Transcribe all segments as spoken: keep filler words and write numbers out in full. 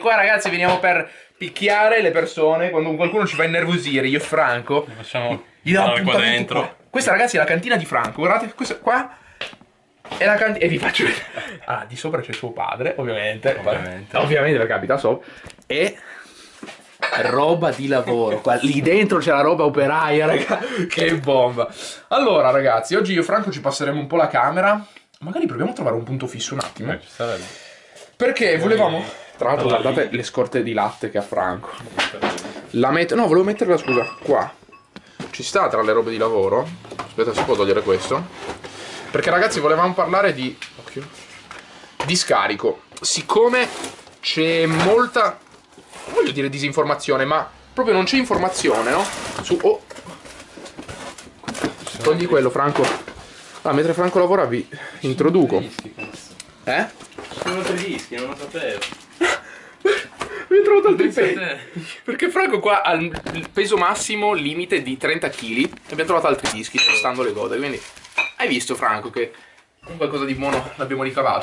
qua ragazzi, veniamo per picchiare le persone quando qualcuno ci fa innervosire, io e Franco. Facciamo gli do qua dentro. Qua. Questa ragazzi è la cantina di Franco, guardate, questa qua è la cantina, e vi faccio vedere. Ah, di sopra c'è suo padre, ovviamente. Ovviamente. Ovviamente perché abita sopra. E roba di lavoro, qua, lì dentro c'è la roba operaia, raga, che bomba. Allora ragazzi, oggi io e Franco ci passeremo un po' la camera. Magari proviamo a trovare un punto fisso un attimo. Eh, ci sarebbe. Perché volevamo... Tra l'altro guardate le scorte di latte che ha Franco. La metto... No, volevo metterla, scusa, qua. Ci sta tra le robe di lavoro. Aspetta, si può togliere questo. Perché ragazzi volevamo parlare di... Occhio. Di scarico. Siccome c'è molta... Non voglio dire disinformazione, ma proprio non c'è informazione, no? Su... Oh. Togli quello, Franco. Ah, mentre Franco lavora vi introduco. Eh? Sono tre dischi, non lo sapevo. Mi ho trovato altri pesi. Perché Franco qua ha il peso massimo limite di trenta chili e abbiamo trovato altri dischi spostando le cose. Quindi hai visto Franco che qualcosa di buono l'abbiamo ricavato.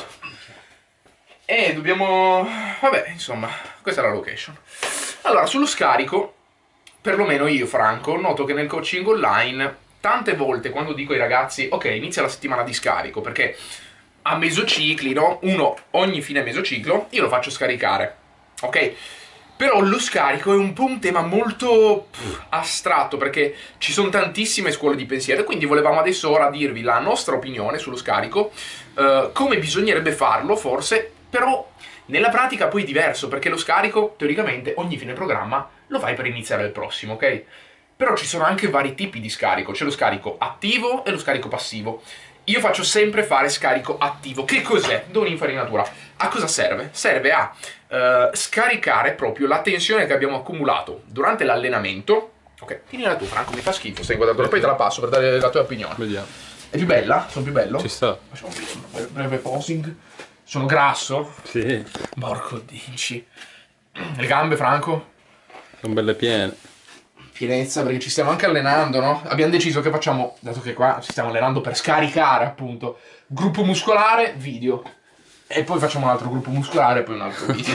E dobbiamo... Vabbè, insomma, questa è la location. Allora, sullo scarico, perlomeno io Franco, noto che nel coaching online tante volte quando dico ai ragazzi ok, inizia la settimana di scarico, perché a mesocicli, no? Uno ogni fine mesociclo io lo faccio scaricare, ok? Però lo scarico è un po' un tema molto pff, astratto, perché ci sono tantissime scuole di pensiero, e quindi volevamo adesso ora dirvi la nostra opinione sullo scarico, uh, come bisognerebbe farlo forse, però nella pratica poi è diverso, perché lo scarico teoricamente ogni fine programma lo fai per iniziare il prossimo, ok? Però ci sono anche vari tipi di scarico, c'è lo scarico attivo e lo scarico passivo. Io faccio sempre fare scarico attivo. Che cos'è? Do un'infarinatura. A cosa serve? Serve a uh, scaricare proprio la tensione che abbiamo accumulato durante l'allenamento. Ok, tienila tu Franco, mi fa schifo, stai guardando, poi te la passo per dare la tua opinione. Vediamo. È più bella? Sono più bello? Ci sta. Facciamo un breve posing. Sono grasso? Sì. Porco dici. Le gambe Franco? Sono belle piene. Pienezza, perché ci stiamo anche allenando, no? Abbiamo deciso che facciamo, dato che qua ci stiamo allenando per scaricare appunto gruppo muscolare, video, e poi facciamo un altro gruppo muscolare e poi un altro video.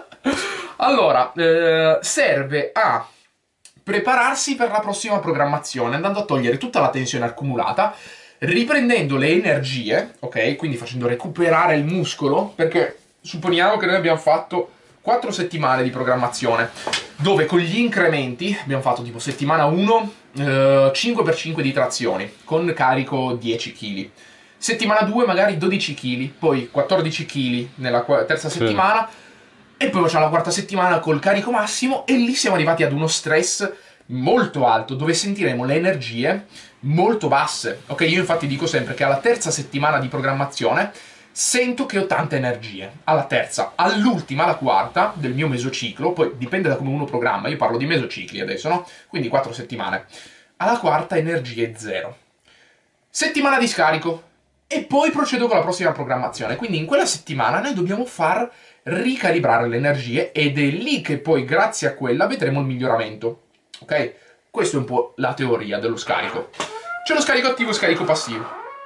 Allora, eh, serve a prepararsi per la prossima programmazione, andando a togliere tutta la tensione accumulata, riprendendo le energie, ok? Quindi facendo recuperare il muscolo, perché supponiamo che noi abbiamo fatto quattro settimane di programmazione, dove con gli incrementi abbiamo fatto tipo settimana uno eh, cinque per cinque di trazioni con carico dieci chili, settimana due magari dodici chili, poi quattordici chili nella terza sì. settimana, e poi facciamo la quarta settimana col carico massimo, e lì siamo arrivati ad uno stress molto alto dove sentiremo le energie molto basse, ok? Io infatti dico sempre che alla terza settimana di programmazione sento che ho tante energie, alla terza, all'ultima, alla quarta del mio mesociclo, poi dipende da come uno programma, io parlo di mesocicli adesso, no? Quindi quattro settimane, alla quarta energie zero, settimana di scarico, e poi procedo con la prossima programmazione, quindi in quella settimana noi dobbiamo far ricalibrare le energie, ed è lì che poi grazie a quella vedremo il miglioramento, ok? Questa è un po' la teoria dello scarico. C'è lo scarico attivo e scarico passivo.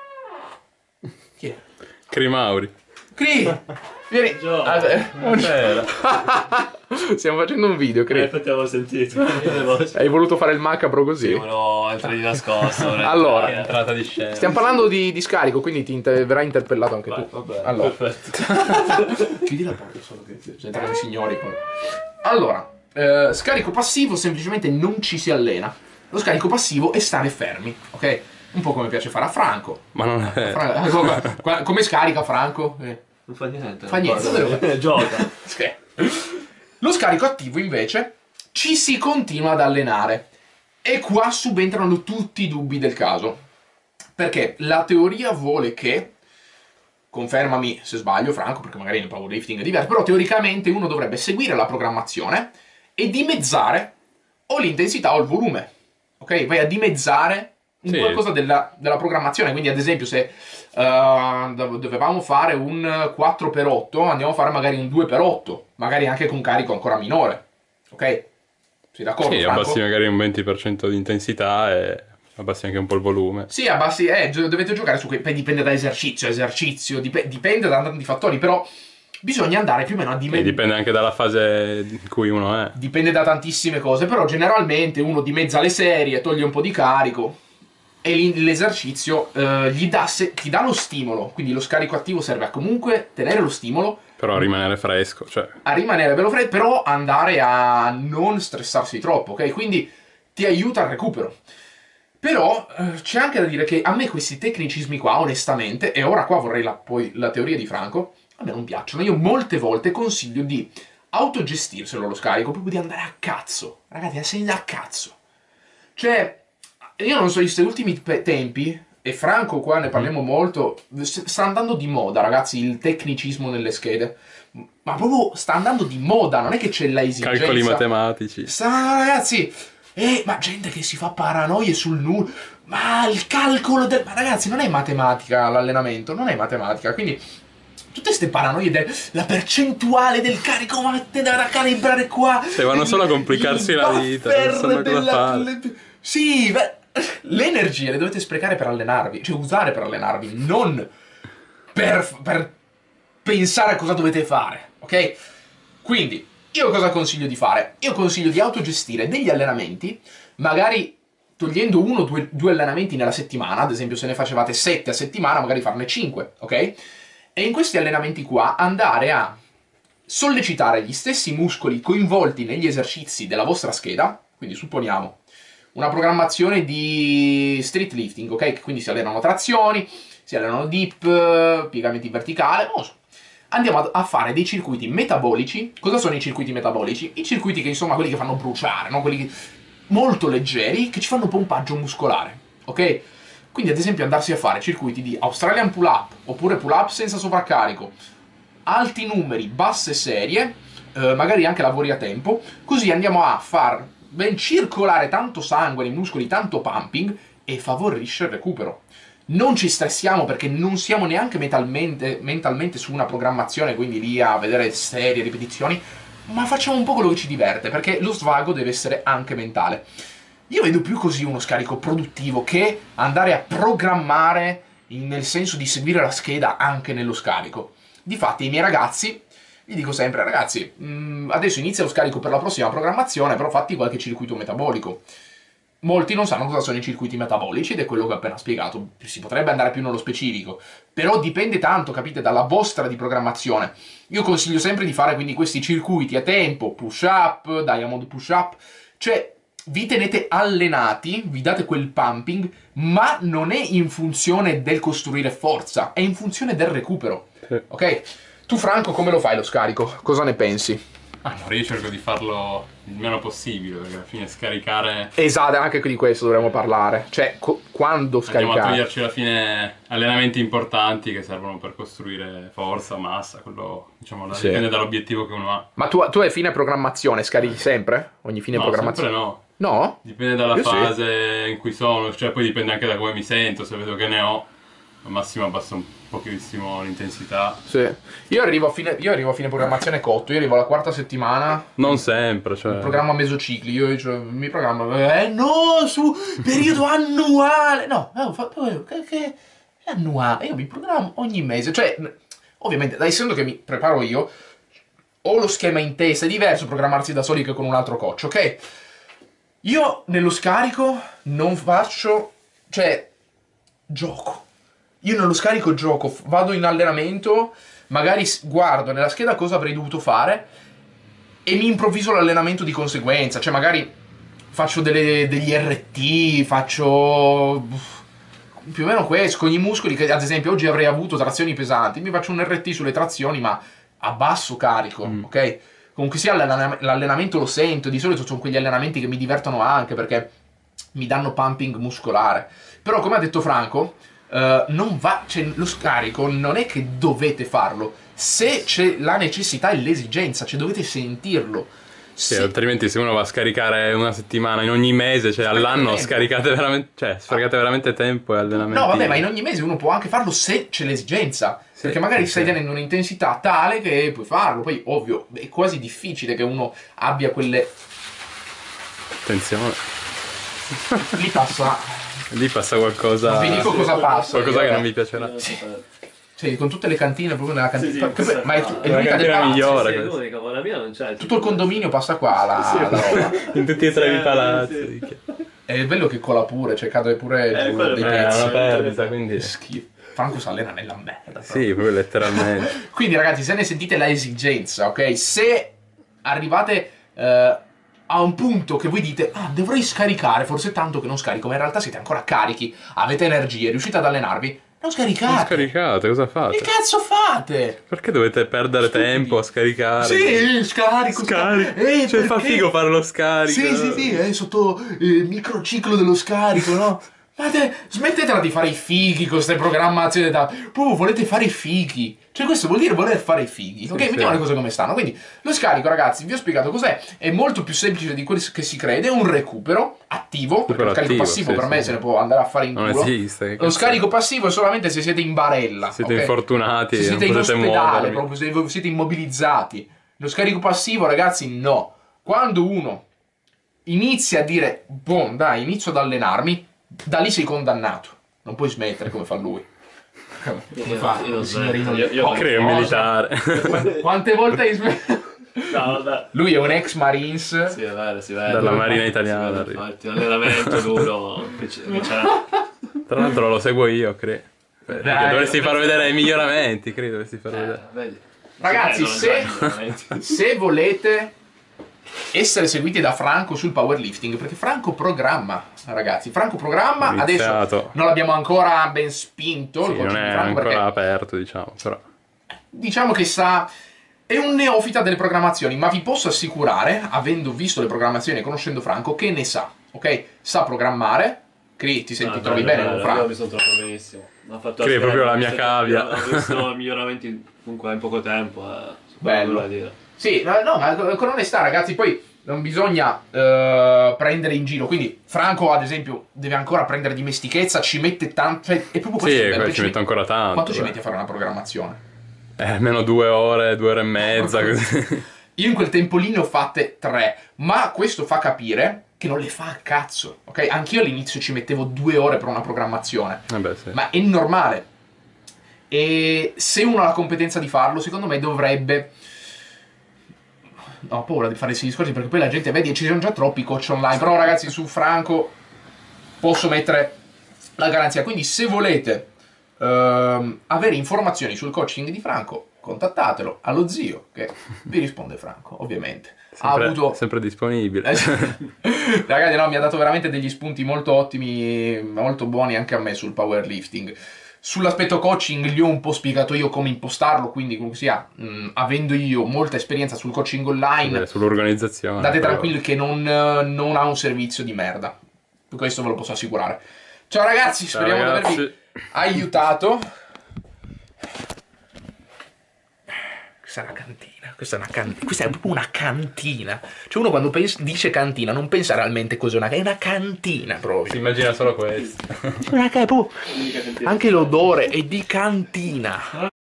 Chi è? Crimauri. Cri! Vieni! Gio, Ah, eh. non c'era. Stiamo facendo un video, Cri. Eh, infatti avevo sentito. Hai voluto fare il macabro così? Sì, volevo entrare di nascosto. Allora, è Entrata di scena. stiamo parlando di, di scarico, quindi ti inter verrai interpellato anche Vai, tu. vabbè, Allora. perfetto. Chiudi la porta solo che c'entrano i signori. Poi. Allora, eh, scarico passivo semplicemente non ci si allena. Lo scarico passivo è stare fermi, ok? Un po' come piace fare a Franco. Ma non è... Fra- come, qua- come scarica Franco? Eh. Non fa niente. Fa niente. Gioca. Lo scarico attivo invece ci si continua ad allenare, e qua subentrano tutti i dubbi del caso, perché la teoria vuole che, confermami se sbaglio Franco, perché magari nel powerlifting è diverso, però teoricamente uno dovrebbe seguire la programmazione e dimezzare o l'intensità o il volume, ok? Vai a dimezzare un Sì. qualcosa della, della programmazione, quindi ad esempio se uh, dovevamo fare un quattro per otto, andiamo a fare magari un due per otto, magari anche con carico ancora minore, ok? Sei d'accordo, Sì, Franco? abbassi magari un venti per cento di intensità e abbassi anche un po' il volume. Sì, abbassi, eh, gio- dovete giocare su quei, poi dipende da esercizio a esercizio, dip- dipende da tanti fattori, però bisogna andare più o meno a E dimezzare. dipende anche dalla fase in cui uno è. Dipende da tantissime cose, però generalmente uno dimezza le serie, toglie un po' di carico e lì l'esercizio eh, gli dà se- ti dà lo stimolo, quindi lo scarico attivo serve a comunque tenere lo stimolo, Però rimanere fresco, cioè. a rimanere bello freddo, però andare a non stressarsi troppo, ok? Quindi ti aiuta al recupero. Però eh, c'è anche da dire che a me questi tecnicismi qua, onestamente, e ora qua vorrei la, poi la teoria di Franco, a me non piacciono. Io molte volte consiglio di autogestirselo lo scarico, proprio di andare a cazzo. Ragazzi, a a cazzo. Cioè, io non so, in questi ultimi pe- tempi, e Franco qua ne parliamo molto, s- sta andando di moda, ragazzi, il tecnicismo nelle schede. Ma proprio sta andando di moda, non è che c'è la esigenza. Calcoli matematici. Sta, ragazzi, eh, ma gente che si fa paranoie sul nulla. Ma il calcolo del... Ma ragazzi, non è matematica l'allenamento, non è matematica, quindi... Tutte queste paranoie della percentuale del carico da calibrare qua. Cioè, vanno solo a complicarsi il la vita, non sanno buffer cosa della- fare. le- Sì, beh, le energie le dovete sprecare per allenarvi, cioè usare per allenarvi, non per, per pensare a cosa dovete fare, ok? Quindi, io cosa consiglio di fare? Io consiglio di autogestire degli allenamenti, magari togliendo uno o due, due allenamenti nella settimana, ad esempio se ne facevate sette a settimana, magari farne cinque, ok? E in questi allenamenti qua andare a sollecitare gli stessi muscoli coinvolti negli esercizi della vostra scheda, quindi supponiamo una programmazione di street lifting, ok? Quindi si allenano trazioni, si allenano dip, piegamenti in verticale, non lo so. Andiamo a- a fare dei circuiti metabolici. Cosa sono i circuiti metabolici? I circuiti che insomma quelli che fanno bruciare, no? Quelli che- molto leggeri che ci fanno pompaggio muscolare, ok? Quindi ad esempio andarsi a fare circuiti di Australian pull up oppure pull up senza sovraccarico, alti numeri, basse serie, eh, magari anche lavori a tempo, così andiamo a far ben circolare tanto sangue nei muscoli, tanto pumping e favorisce il recupero. Non ci stressiamo perché non siamo neanche mentalmente, mentalmente su una programmazione, quindi lì a vedere serie, ripetizioni, ma facciamo un po' quello che ci diverte, perché lo svago deve essere anche mentale. Io vedo più così uno scarico produttivo che andare a programmare in- nel senso di seguire la scheda anche nello scarico. Difatti ai miei ragazzi gli dico sempre, ragazzi, mh, adesso inizia lo scarico per la prossima programmazione, però fatti qualche circuito metabolico. Molti non sanno cosa sono i circuiti metabolici ed è quello che ho appena spiegato. Si potrebbe andare più nello specifico, però dipende tanto, capite, dalla vostra di programmazione. Io consiglio sempre di fare quindi questi circuiti a tempo, push up, diamond push up, cioè vi tenete allenati, vi date quel pumping, ma non è in funzione del costruire forza, è in funzione del recupero. Sì. Ok? Tu Franco come lo fai lo scarico? Cosa ne pensi? Allora io cerco di farlo il meno possibile, perché alla fine scaricare... Esatto, anche di questo dovremmo parlare. Cioè, co- quando Andiamo a scaricare? toglierci alla fine allenamenti importanti che servono per costruire forza, massa, quello diciamo Sì. dipende dall'obiettivo che uno ha. Ma tu, tu hai fine programmazione, scarichi sempre? Ogni fine No, programmazione? sempre no. No? Dipende dalla Io sì. fase in cui sono, cioè poi dipende anche da come mi sento, se vedo che ne ho, al massimo abbasso un pochissimo l'intensità. Sì. Io arrivo a fine, io arrivo a fine programmazione cotto, io arrivo alla quarta settimana, Non sempre, cioè... programma mesocicli, io cioè, mi programma, eh no, su periodo annuale, no, eh, ho fatto, eh, che, che è annuale, io mi programmo ogni mese, cioè, ovviamente, da essendo che mi preparo io, ho lo schema in testa, è diverso programmarsi da soli che con un altro coach, ok? Io nello scarico non faccio, cioè, gioco. Io nello scarico gioco, f- vado in allenamento, magari s- guardo nella scheda cosa avrei dovuto fare e mi improvviso l'allenamento di conseguenza. Cioè magari faccio delle- degli R T, faccio uff, più o meno questo, con i muscoli che ad esempio oggi avrei avuto trazioni pesanti, mi faccio un R T sulle trazioni ma a basso carico, ok? Comunque sia l'allenam- l'allenamento lo sento, di solito sono quegli allenamenti che mi divertono anche perché mi danno pumping muscolare. Però come ha detto Franco, eh, non va, cioè, lo scarico non è che dovete farlo, se c'è la necessità e l'esigenza, cioè dovete sentirlo. Sì, Se- altrimenti se uno va a scaricare una settimana in ogni mese, cioè all'anno tempo. scaricate veramente, cioè sfregate veramente tempo e allenamenti. No, vabbè, ma in ogni mese uno può anche farlo se c'è l'esigenza. Sì, perché magari sì, stai sì. tenendo un'intensità tale che puoi farlo. Poi, ovvio, è quasi difficile che uno abbia quelle... Attenzione, Lì passa... lì passa qualcosa... Non vi dico cosa passa. Qualcosa io, che eh. non vi piacerà. Sì, con tutte le cantine proprio nella cantina. Sì, sì, Che poi- ma è, questa- è l'unica la del cantina palazzo. migliore. Sì, è l'unica, ma la mia non c'è. Tutto il condominio passa qua la, Sì. la roba. In tutti e tre i Sì, palazzi. sì. È bello che cola pure, cioè cade pure Eh, giù quello dei è Eh, è pezzi. una perdita, quindi... Che schifo. Franco si allena nella merda. Sì, proprio letteralmente. Quindi ragazzi, se ne sentite la esigenza, ok? Se arrivate eh, a un punto che voi dite ah, dovrei scaricare, forse tanto che non scarico, ma in realtà siete ancora carichi, avete energie, riuscite ad allenarvi, non scaricate. Non scaricate, cosa fate? Che cazzo fate? Perché dovete perdere Stupidi. tempo a scaricare? Sì, scarico, Scarico. scarico. Eh, Cioè, fa perché? figo fare lo scarico. Sì, sì, sì, è sotto il microciclo dello scarico, no? Ma te, smettetela di fare i fighi con queste programmazioni da... Proprio volete fare i fighi. Cioè questo vuol dire voler fare i fighi. Ok, sì. vediamo le cose come stanno. Quindi lo scarico, ragazzi, vi ho spiegato cos'è. È molto più semplice di quello che si crede. È un recupero attivo. Perché lo scarico attivo, passivo sì, per sì, me sì. se ne può andare a fare in Non culo. esiste. che Lo cazzo. scarico passivo è solamente se siete in barella. Siete ok? infortunati Se e siete in non potete ospedale, muovervi. proprio se voi siete immobilizzati. Lo scarico passivo, ragazzi, no. Quando uno inizia a dire, boh, dai, inizio ad allenarmi, da lì sei condannato. Non puoi smettere come fa lui. Come Io- fa io non il signorino smetto, io- io- Cosa? Creo militare. Quante- Quante volte hai smesso? No, vabbè. Lui è un ex Marines. Sì, è vero, si vede. Dalla Marina Si Italiana vede, arriva. infatti, un allenamento duro che c'è. che c'è. Tra l'altro lo seguo io, credo. Perché Dai, dovresti lo far penso- vedere i miglioramenti, credo, dovresti far vedere. Eh, vedi. Ragazzi, Si vedono se- già i miglioramenti. Se volete essere seguiti da Franco sul powerlifting, perché Franco programma, ragazzi, Franco programma, Ho adesso iniziato. non l'abbiamo ancora ben spinto, Sì, il non coaching è di Franco, ancora perché aperto, diciamo, però. diciamo che sa... È un neofita delle programmazioni, ma vi posso assicurare, avendo visto le programmazioni e conoscendo Franco, che ne sa, ok? Sa programmare. Cri, ti senti, Ah, trovi bello, bene con bello, Franco? Io mi sono trovato benissimo. Ha fatto Credi proprio la mia ho cavia. Ho visto miglioramenti comunque in poco tempo. Eh. Bello. Nulla da dire. Sì, no, no, ma con onestà, ragazzi, poi non bisogna eh, prendere in giro. Quindi Franco, ad esempio, deve ancora prendere dimestichezza, ci mette tanto... Cioè, è proprio questo Sì, il bello, quello che ci metto ancora tanto. Quanto ci beh. metti a fare una programmazione? Eh, almeno due ore, due ore e mezza, così. Io in quel tempo lì ne ho fatte tre, ma questo fa capire che non le fa a cazzo, ok? Anch'io all'inizio ci mettevo due ore per una programmazione, Vabbè, sì. ma è normale. E se uno ha la competenza di farlo, secondo me dovrebbe... No, ho paura di fare questi discorsi perché poi la gente, vedi, ci sono già troppi coach online, però ragazzi su Franco posso mettere la garanzia. Quindi se volete ehm, avere informazioni sul coaching di Franco, contattatelo allo zio, che vi risponde Franco, ovviamente. Sempre, ha avuto... sempre disponibile. Ragazzi, no, mi ha dato veramente degli spunti molto ottimi, molto buoni anche a me sul powerlifting. Sull'aspetto coaching gli ho un po' spiegato io come impostarlo, quindi comunque sia, mh, avendo io molta esperienza sul coaching online, Beh, sull'organizzazione. state però. tranquilli che non, eh, non ha un servizio di merda. Questo ve lo posso assicurare. Ciao ragazzi, Ciao, speriamo ragazzi. di avervi aiutato. Questa è una cantina, questa è una cantina, questa è proprio una cantina. Cioè uno quando pens- dice cantina non pensa realmente cos'è una, è una cantina proprio. Si immagina solo questo. Una ca- proprio- Anche l'odore è di cantina.